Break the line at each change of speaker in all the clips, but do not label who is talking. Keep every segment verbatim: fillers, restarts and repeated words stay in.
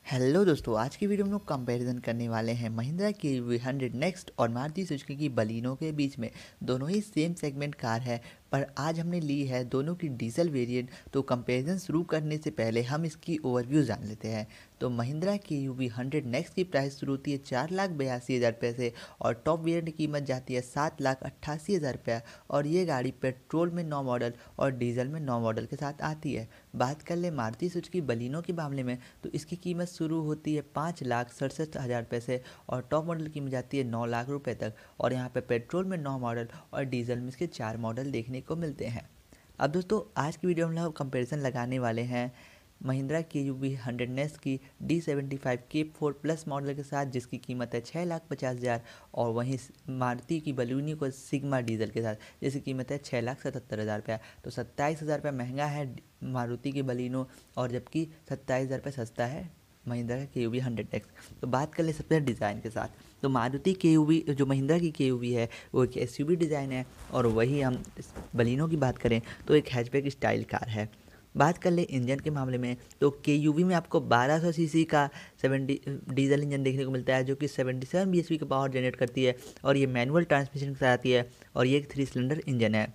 Hello दोस्तों, आज की वीडियो में लोग कंपैरिजन करने वाले हैं Mahindra K U V hundred next और मारुति सुजुकी की बलिनो के बीच में। दोनों ही सेम सेगमेंट कार है, पर आज हमने ली है दोनों की डीजल वेरिएंट। तो कंपैरिजन शुरू करने से पहले हम इसकी ओवरव्यू जान लेते हैं। तो Mahindra K U V hundred next की प्राइस शुरू होती है चार लाख बयासी हज़ार रुपये से और टॉप वेरिएंट की कीमत जाती है सात लाख अट्ठासी हज़ार रुपये। और ये गाड़ी पेट्रोल में नौ मॉडल और डीजल में नौ मॉडल के साथ आती है। बात कर ले मारुति सुजुकी बलिनो के मामले में, तो इसकी कीमत शुरू होती है पाँच लाख सड़सठ हज़ार रुपये से और टॉप मॉडल की कीमत जाती है नौ लाख रुपए तक। और यहाँ पे पेट्रोल में नौ मॉडल और डीजल में इसके चार मॉडल देखने को मिलते हैं। अब दोस्तों, आज की वीडियो में हम कंपैरिजन लगाने वाले हैं Mahindra K U V hundred next की D seventy five K four plus model के साथ, जिसकी कीमत है छः लाख पचास हज़ार, और वहीं मारुति की बलिनो को सिग्मा डीजल के साथ, जिसकी कीमत है छः लाख सतहत्तर हज़ार रुपया। तो सत्ताईस हज़ार रुपया महंगा है मारुति की बलिनो और जबकि सत्ताईस हज़ार रुपये सस्ता है Mahindra K U V hundred next. तो बात कर ले सबसे पहले डिज़ाइन के साथ। तो मारुति के यू वी जो महिंद्रा की के यू वी है वो एक एस यू वी डिज़ाइन है, और वही हम बलिनो की बात करें तो एक हैचबैक स्टाइल कार है। बात कर ले इंजन के मामले में, तो के यू वी में आपको बारह सौ सीसी का सेवेंटी डीजल इंजन देखने को मिलता है, जो कि सतहत्तर बी एच पी का पावर जनरेट करती है, और ये मैनुअल ट्रांसमिशन के साथ आती है, और ये एक थ्री सिलेंडर इंजन है।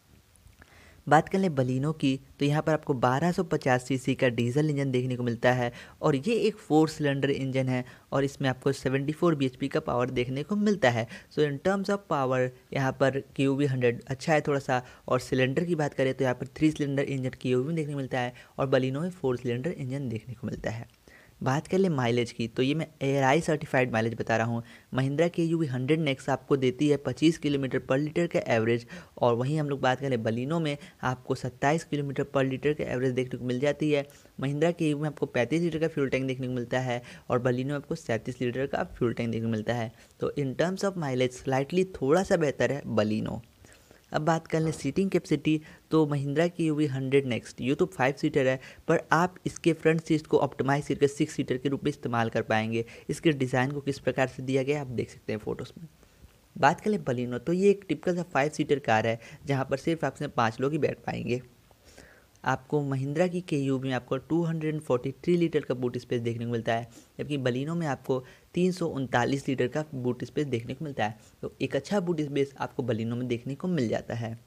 बात कर लें बलिनो की, तो यहाँ पर आपको बारह सौ पचास सीसी का डीजल इंजन देखने को मिलता है, और ये एक फोर सिलेंडर इंजन है, और इसमें आपको चौहत्तर बी एच पी का पावर देखने को मिलता है। So in terms of power यहाँ पर के यू वी हंड्रेड अच्छा है थोड़ा सा। और सिलेंडर की बात करें तो यहाँ पर three cylinder engine K U V में देखने को मिलता है, और बलिनो में फोर सिलेंडर इंजन देखने को मिलता है। बात कर ले माइलेज की, तो ये मैं एयर आई सर्टिफाइड माइलेज बता रहा हूँ। Mahindra K U V hundred next आपको देती है पच्चीस किलोमीटर पर लीटर का एवरेज, और वहीं हम लोग बात करें बलिनो में आपको सत्ताईस किलोमीटर पर लीटर का एवरेज देखने को मिल जाती है। महिंद्रा के यू में आपको पैंतीस लीटर का फ्यूल टैंक देखने को मिलता है, और बलिनो में आपको सैंतीस लीटर का फ्यूल टैंक देखने को मिलता है। तो in terms of mileage slightly थोड़ा सा बेहतर है बलिनो। अब बात कर लें सीटिंग कैपेसिटी, तो महिंद्रा की यू वी हंड्रेड नेक्स्ट ये तो फाइव सीटर है, पर आप इसके फ्रंट सीट को ऑप्टिमाइज करके सिक्स सीटर के रूप में इस्तेमाल कर पाएंगे। इसके डिज़ाइन को किस प्रकार से दिया गया आप देख सकते हैं फोटोज़ में। बात करें बलिनो, तो ये एक टिपिकल सा फाइव सीटर कार है, जहाँ पर सिर्फ आपसे पाँच लोग ही बैठ पाएंगे। आपको महिंद्रा की के यू वी में आपको दो सौ तैंतालीस लीटर का बूट स्पेस देखने को मिलता है, जबकि बलिनो में आपको तीन सौ उनतालीस लीटर का बूट स्पेस देखने को मिलता है। तो एक अच्छा बूट स्पेस आपको बलिनो में देखने को मिल जाता है।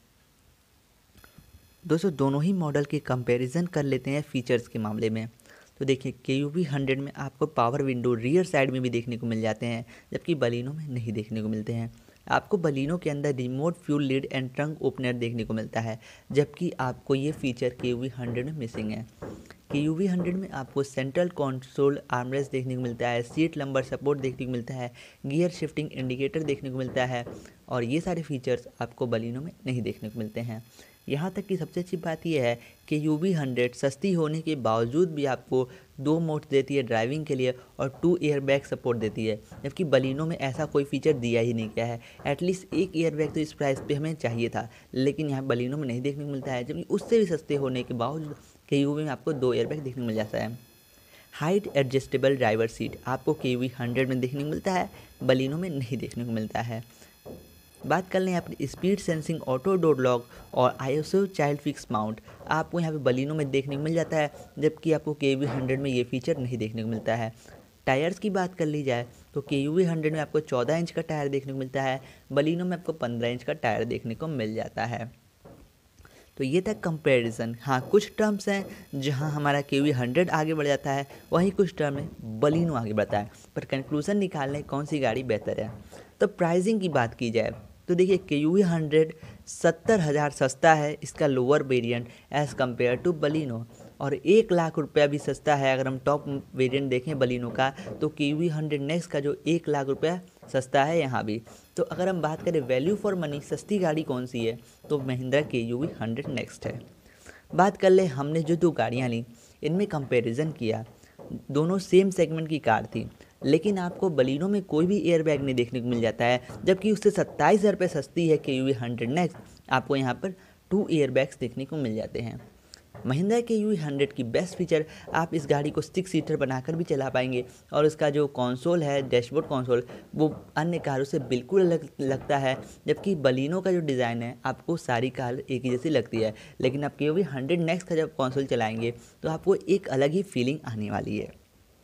दोस्तों, दोनों ही मॉडल के कंपैरिजन कर लेते हैं फीचर्स के मामले में। तो देखिए, के यू वी हंड्रेड में आपको पावर विंडो रियर साइड में भी देखने को मिल जाते हैं, जबकि बलिनो में नहीं देखने को मिलते हैं। आपको बलिनो के अंदर remote fuel lid and trunk opener देखने को मिलता है, जबकि आपको ये feature K U V hundred में मिसिंग है। के यू वी हंड्रेड में आपको सेंट्रल कंसोल आर्मरेस्ट देखने को मिलता है, सीट लंबर सपोर्ट देखने को मिलता है, गियर शिफ्टिंग इंडिकेटर देखने को मिलता है, और ये सारे फीचर्स आपको बलिनो में नहीं देखने को मिलते हैं। यहाँ तक कि सबसे अच्छी बात यह है कि यू वी हंड्रेड सस्ती होने के बावजूद भी आपको दो मोड्स देती है ड्राइविंग के लिए, और टू एयर बैग सपोर्ट देती है, जबकि बलिनो में ऐसा कोई फीचर दिया ही नहीं गया है। एटलीस्ट एक एयर बैग तो इस प्राइस पे हमें चाहिए था, लेकिन यहाँ बलिनो में नहीं देखने को मिलता है, जबकि उससे भी सस्ते होने के बावजूद के यू वी में आपको दो एयर बैग देखने को मिल जाता है। हाइट एडजस्टेबल ड्राइवर सीट आपको के यू वी हंड्रेड में देखने को मिलता है, बलिनो में नहीं देखने को मिलता है। बात कर लें अपनी speed sensing auto door lock और I S O child fix mount आपको यहाँ पे बलिनो में देखने को मिल जाता है, जबकि आपको के यू वी हंड्रेड में ये फीचर नहीं देखने को मिलता है। टायर्स की बात कर ली जाए तो के यू वी हंड्रेड में आपको चौदह इंच का टायर देखने को मिलता है, बलिनो में आपको पंद्रह इंच का टायर देखने को मिल जाता है। तो ये था कंपैरिजन। हाँ, कुछ टर्म्स हैं जहाँ हमारा के यू वी हंड्रेड आगे बढ़ जाता है, वहीं कुछ टर्म में बलिनो आगे बढ़ता है, पर कंक्लूजन निकालने कौन सी गाड़ी बेहतर है। तो प्राइसिंग की बात की जाए तो देखिए, के यू वी हंड्रेड सत्तर हज़ार सस्ता है इसका lower variant as compare to Baleno, और एक लाख रुपया भी सस्ता है। अगर हम टॉप वेरिएंट देखें बलिनो का, तो के यू वी हंड्रेड नेक्स्ट का जो एक लाख रुपया सस्ता है यहाँ भी। तो अगर हम बात करें वैल्यू फॉर मनी सस्ती गाड़ी कौन सी है, तो Mahindra K U V hundred next है। बात कर ले हमने जो दो गाड़ियाँ ली इनमें कंपैरिजन किया, दोनों सेम सेगमेंट की कार थी, लेकिन आपको बलिनो में कोई भी एयर बैग नहीं देखने को मिल जाता है, जबकि उससे सत्ताईस हज़ार रुपये सस्ती है K U V hundred next, आपको यहाँ पर टू एयर बैग्स देखने को मिल जाते हैं। Mahindra K U V hundred की बेस्ट फीचर, आप इस गाड़ी को सिक्स सीटर बनाकर भी चला पाएंगे, और इसका जो कंसोल है डैशबोर्ड कंसोल वो अन्य कारों से बिल्कुल अलग लगता है, जबकि बलिनो का जो डिज़ाइन है आपको सारी कार एक ही जैसी लगती है, लेकिन आप के यू वी हंड्रेड नेक्स्ट का जब कंसोल चलाएंगे तो आपको एक अलग ही फीलिंग आने वाली है।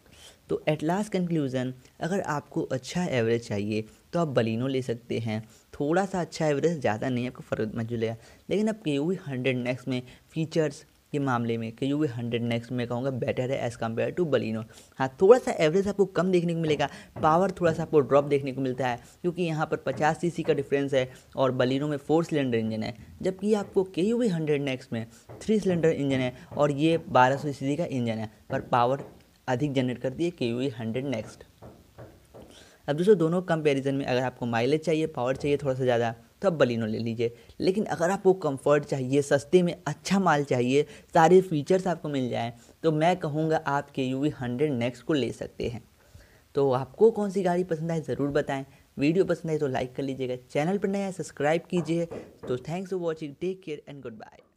तो एट लास्ट कंक्लूज़न, अगर आपको अच्छा एवरेज चाहिए तो आप बलिनो ले सकते हैं। थोड़ा सा अच्छा एवरेज, ज़्यादा नहीं, आपको फ़र्क मत जुलेगा। लेकिन अब K U V hundred next में फीचर्स के मामले में के यू वी हंड्रेड नेक्स्ट में कहूँगा बेटर है एज़ कम्पेयर टू बलिनो। हाँ, थोड़ा सा एवरेज आपको कम देखने को मिलेगा, पावर थोड़ा सा आपको ड्रॉप देखने को मिलता है, क्योंकि यहाँ पर पचास सीसी का डिफरेंस है और बलिनो में फोर सिलेंडर इंजन है, जबकि आपको K U V hundred next में थ्री सिलेंडर इंजन है और ये बारह सौ सीसी का इंजन है, पर पावर अधिक जनरेट करती है K U V hundred next. अब दोस्तों, दोनों कंपैरिजन में अगर आपको माइलेज चाहिए, पावर चाहिए थोड़ा सा ज़्यादा, तो आप बलिनो ले लीजिए। लेकिन अगर आपको कंफर्ट चाहिए, सस्ते में अच्छा माल चाहिए, सारे फीचर्स आपको मिल जाएं, तो मैं कहूँगा आप के यू वी हंड्रेड नेक्स्ट को ले सकते हैं। तो आपको कौन सी गाड़ी पसंद आए ज़रूर बताएं। वीडियो पसंद आए तो लाइक कर लीजिएगा, चैनल पर नया है सब्सक्राइब कीजिए। तो thanks for watching, take care and good bye.